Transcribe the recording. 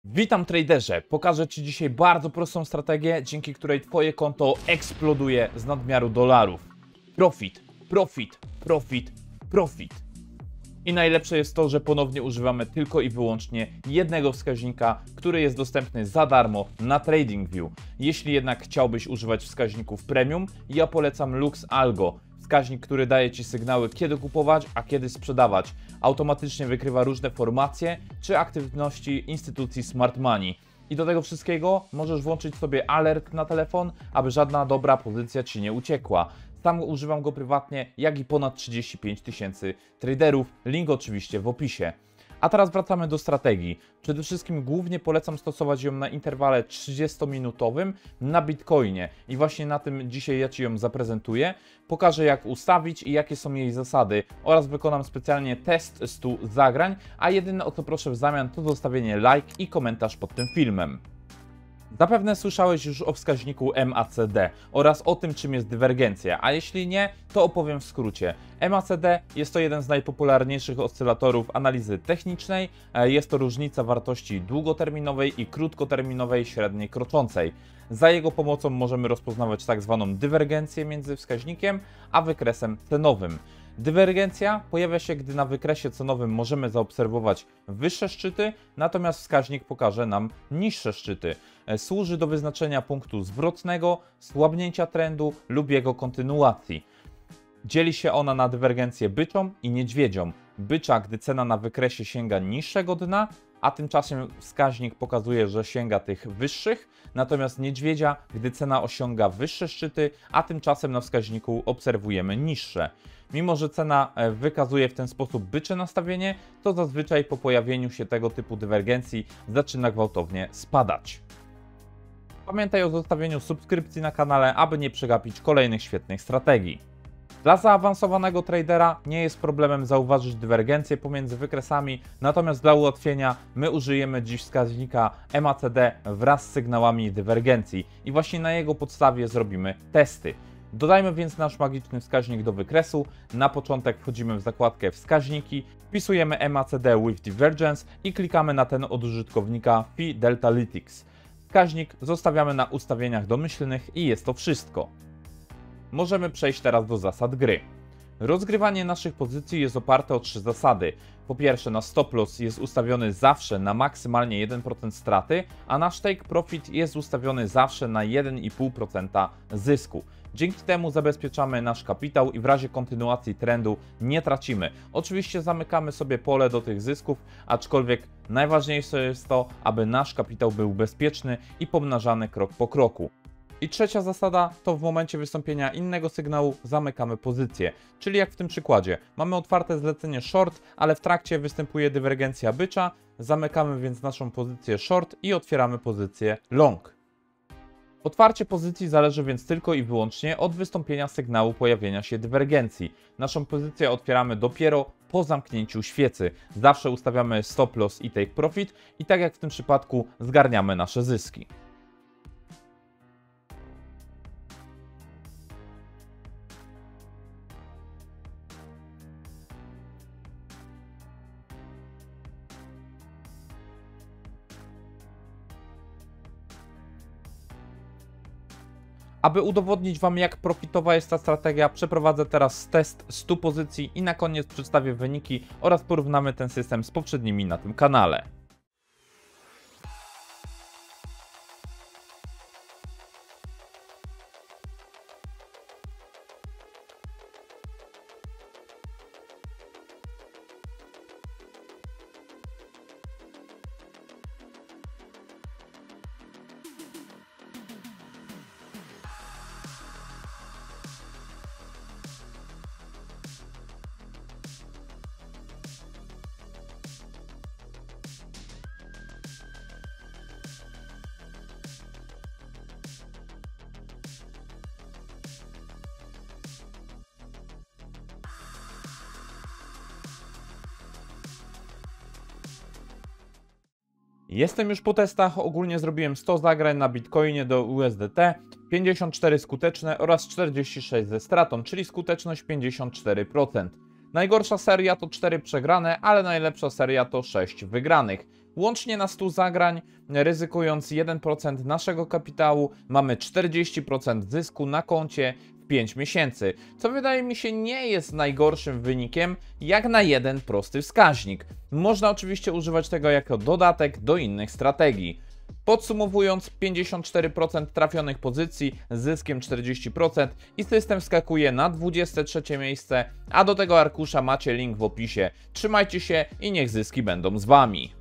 Witam traderze, pokażę Ci dzisiaj bardzo prostą strategię, dzięki której Twoje konto eksploduje z nadmiaru dolarów. Profit, profit, profit, profit. I najlepsze jest to, że ponownie używamy tylko i wyłącznie jednego wskaźnika, który jest dostępny za darmo na TradingView. Jeśli jednak chciałbyś używać wskaźników premium, ja polecam Lux Algo. Wskaźnik, który daje Ci sygnały, kiedy kupować, a kiedy sprzedawać. Automatycznie wykrywa różne formacje czy aktywności instytucji Smart Money. I do tego wszystkiego możesz włączyć sobie alert na telefon, aby żadna dobra pozycja Ci nie uciekła. Sam używam go prywatnie, jak i ponad 35 000 traderów. Link oczywiście w opisie. A teraz wracamy do strategii. Przede wszystkim głównie polecam stosować ją na interwale 30-minutowym na Bitcoinie. I właśnie na tym dzisiaj ja Ci ją zaprezentuję. Pokażę, jak ustawić i jakie są jej zasady oraz wykonam specjalnie test 100 zagrań, a jedyne o co proszę w zamian to zostawienie like i komentarz pod tym filmem. Zapewne słyszałeś już o wskaźniku MACD oraz o tym, czym jest dywergencja, a jeśli nie, to opowiem w skrócie. MACD jest to jeden z najpopularniejszych oscylatorów analizy technicznej. Jest to różnica wartości długoterminowej i krótkoterminowej średniej kroczącej. Za jego pomocą możemy rozpoznawać tak zwaną dywergencję między wskaźnikiem a wykresem cenowym. Dywergencja pojawia się, gdy na wykresie cenowym możemy zaobserwować wyższe szczyty, natomiast wskaźnik pokaże nam niższe szczyty. Służy do wyznaczenia punktu zwrotnego, słabnięcia trendu lub jego kontynuacji. Dzieli się ona na dywergencję byczą i niedźwiedzią. Bycza, gdy cena na wykresie sięga niższego dna, a tymczasem wskaźnik pokazuje, że sięga tych wyższych, natomiast niedźwiedzia, gdy cena osiąga wyższe szczyty, a tymczasem na wskaźniku obserwujemy niższe. Mimo że cena wykazuje w ten sposób bycze nastawienie, to zazwyczaj po pojawieniu się tego typu dywergencji zaczyna gwałtownie spadać. Pamiętaj o zostawieniu subskrypcji na kanale, aby nie przegapić kolejnych świetnych strategii. Dla zaawansowanego tradera nie jest problemem zauważyć dywergencję pomiędzy wykresami, natomiast dla ułatwienia my użyjemy dziś wskaźnika MACD wraz z sygnałami dywergencji i właśnie na jego podstawie zrobimy testy. Dodajmy więc nasz magiczny wskaźnik do wykresu. Na początek wchodzimy w zakładkę wskaźniki, wpisujemy MACD with Divergence i klikamy na ten od użytkownika Phi Deltalytics. Wskaźnik zostawiamy na ustawieniach domyślnych i jest to wszystko. Możemy przejść teraz do zasad gry. Rozgrywanie naszych pozycji jest oparte o 3 zasady. Po pierwsze, nasz stop loss jest ustawiony zawsze na maksymalnie 1% straty, a nasz take profit jest ustawiony zawsze na 1,5% zysku. Dzięki temu zabezpieczamy nasz kapitał i w razie kontynuacji trendu nie tracimy. Oczywiście zamykamy sobie pole do tych zysków, aczkolwiek najważniejsze jest to, aby nasz kapitał był bezpieczny i pomnażany krok po kroku. I trzecia zasada to w momencie wystąpienia innego sygnału zamykamy pozycję. Czyli jak w tym przykładzie, mamy otwarte zlecenie short, ale w trakcie występuje dywergencja bycza, zamykamy więc naszą pozycję short i otwieramy pozycję long. Otwarcie pozycji zależy więc tylko i wyłącznie od wystąpienia sygnału pojawienia się dywergencji. Naszą pozycję otwieramy dopiero po zamknięciu świecy. Zawsze ustawiamy stop loss i take profit i tak jak w tym przypadku zgarniamy nasze zyski. Aby udowodnić Wam, jak profitowa jest ta strategia, przeprowadzę teraz test 100 pozycji i na koniec przedstawię wyniki oraz porównamy ten system z poprzednimi na tym kanale. Jestem już po testach, ogólnie zrobiłem 100 zagrań na Bitcoinie do USDT, 54 skuteczne oraz 46 ze stratą, czyli skuteczność 54%. Najgorsza seria to 4 przegrane, ale najlepsza seria to 6 wygranych. Łącznie na 100 zagrań, ryzykując 1% naszego kapitału, mamy 40% zysku na koncie w 5 miesięcy, co wydaje mi się nie jest najgorszym wynikiem jak na jeden prosty wskaźnik. Można oczywiście używać tego jako dodatek do innych strategii. Podsumowując, 54% trafionych pozycji z zyskiem 40% i system wskakuje na 23 miejsce, a do tego arkusza macie link w opisie. Trzymajcie się i niech zyski będą z Wami.